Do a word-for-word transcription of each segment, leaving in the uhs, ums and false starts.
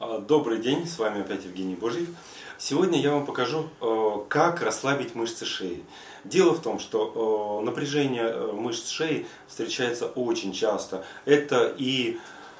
Добрый день, с вами опять Евгений Божьев. Сегодня я вам покажу, как расслабить мышцы шеи. Дело в том, что напряжение мышц шеи встречается очень часто. Это и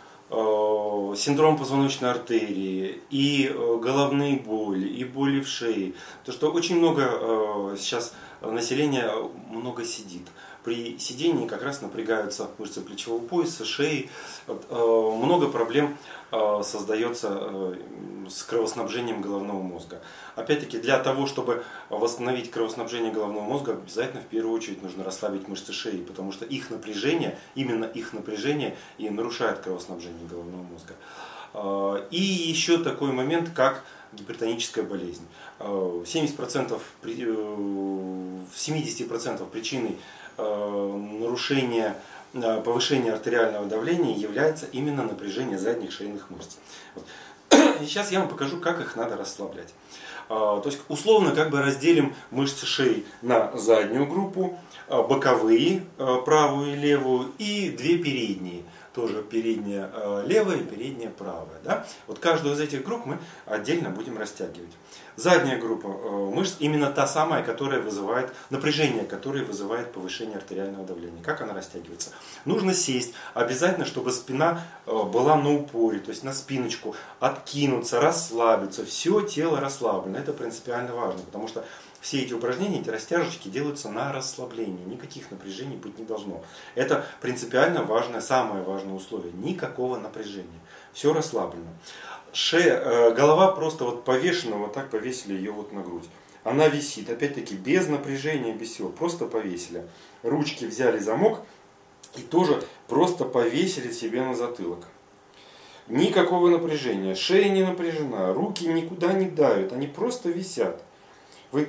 синдром позвоночной артерии, и головные боли, и боли в шее. То, что очень много сейчас населения много сидит. При сидении как раз напрягаются мышцы плечевого пояса, шеи. Много проблем создается с кровоснабжением головного мозга. Опять-таки, для того, чтобы восстановить кровоснабжение головного мозга, обязательно в первую очередь нужно расслабить мышцы шеи, потому что их напряжение, именно их напряжение и нарушает кровоснабжение головного мозга. И еще такой момент, как гипертоническая болезнь. семьдесят процентов, в семидесяти процентах причиной нарушения, повышения артериального давления является именно напряжение задних шейных мышц. И сейчас я вам покажу, как их надо расслаблять. То есть условно как бы разделим мышцы шеи на заднюю группу, боковые, правую и левую, и две передние. Тоже передняя левая и передняя правая. Да? Вот каждую из этих групп мы отдельно будем растягивать. Задняя группа мышц именно та самая, которая вызывает напряжение, которое вызывает повышение артериального давления. Как она растягивается? Нужно сесть, обязательно, чтобы спина была на упоре, то есть на спиночку, откинуться, расслабиться. Все тело расслаблено. Это принципиально важно, потому что все эти упражнения, эти растяжечки делаются на расслабление. Никаких напряжений быть не должно. Это принципиально важное, самое важное условие. Никакого напряжения. Все расслаблено. Шея, голова просто вот повешена, вот так повесили ее вот на грудь. Она висит, опять-таки, без напряжения, без всего. Просто повесили. Ручки взяли замок и тоже просто повесили себе на затылок. Никакого напряжения. Шея не напряжена, руки никуда не давят, они просто висят. Вы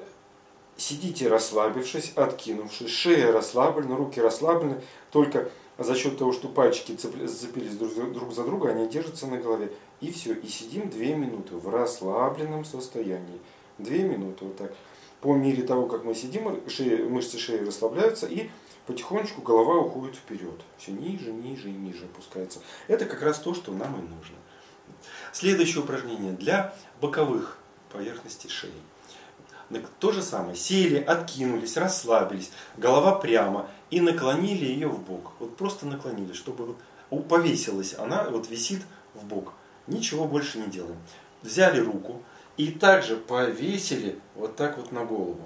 сидите расслабившись, откинувшись, шея расслаблена, руки расслаблены, только за счет того, что пальчики зацепились друг за друга, они держатся на голове. И все, и сидим две минуты в расслабленном состоянии. Две минуты вот так. По мере того, как мы сидим, шея, мышцы шеи расслабляются, и потихонечку голова уходит вперед. Все ниже, ниже и ниже опускается. Это как раз то, что нам и нужно. Следующее упражнение для боковых поверхностей шеи. То же самое. Сели, откинулись, расслабились, голова прямо и наклонили ее в бок. Вот просто наклонили, чтобы вот повесилась она, вот висит в бок. Ничего больше не делаем. Взяли руку и также повесили вот так вот на голову.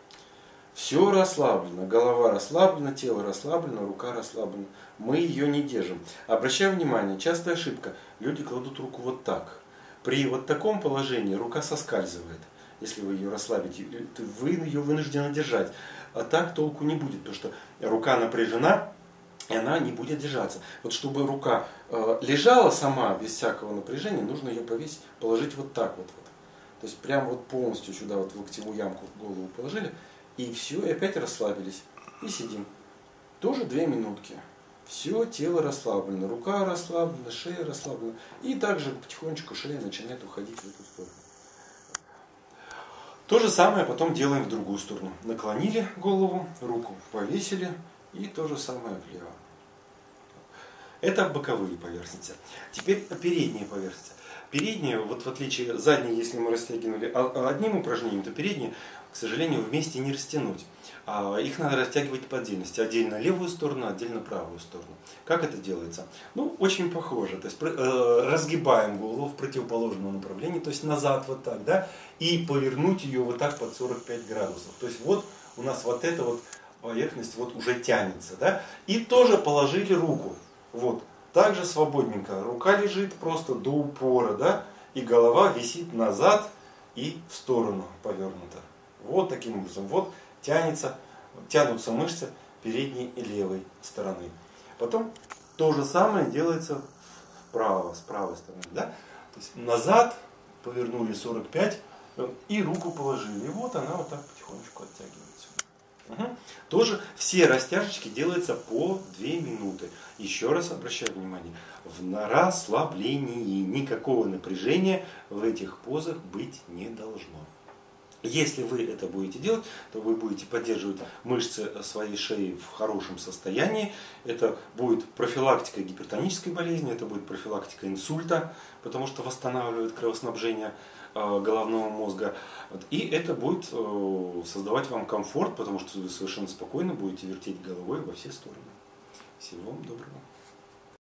Все расслаблено, голова расслаблена, тело расслаблено, рука расслаблена. Мы ее не держим. Обращаю внимание, частая ошибка. Люди кладут руку вот так. При вот таком положении рука соскальзывает. Если вы ее расслабите, вы ее вынуждены держать. А так толку не будет, потому что рука напряжена, и она не будет держаться. Вот чтобы рука э, лежала сама, без всякого напряжения, нужно ее повесить, положить вот так вот. вот. То есть прямо вот полностью сюда вот в локтевую ямку голову положили, и все, и опять расслабились. И сидим. Тоже две минутки. Все тело расслаблено, рука расслаблена, шея расслаблена. И также потихонечку шея начинает уходить в эту сторону. То же самое потом делаем в другую сторону. Наклонили голову, руку повесили, и то же самое влево. Это боковые поверхности. Теперь передние поверхности. Передние, вот в отличие от задней, если мы растягивали одним упражнением, то передние, к сожалению, вместе не растянуть. Их надо растягивать по отдельности. Отдельно левую сторону, отдельно правую сторону. Как это делается? Ну, очень похоже. То есть разгибаем голову в противоположном направлении, то есть назад вот так, да, и повернуть ее вот так под сорок пять градусов. То есть вот у нас вот эта вот поверхность вот уже тянется, да, и тоже положили руку. Вот, также свободненько. Рука лежит просто до упора, да, и голова висит назад и в сторону повернута. Вот таким образом. Вот тянется, тянутся мышцы передней и левой стороны. Потом то же самое делается вправо, с правой стороны, да. То есть назад повернули сорок пять и руку положили. И вот она вот так потихонечку оттягивается. Угу. Тоже все растяжечки делаются по две минуты. Еще раз обращаю внимание, в расслаблении никакого напряжения в этих позах быть не должно. Если вы это будете делать, то вы будете поддерживать мышцы своей шеи в хорошем состоянии. Это будет профилактика гипертонической болезни, это будет профилактика инсульта, потому что восстанавливает кровоснабжение головного мозга. И это будет создавать вам комфорт, потому что вы совершенно спокойно будете вертеть головой во все стороны. Всего вам доброго.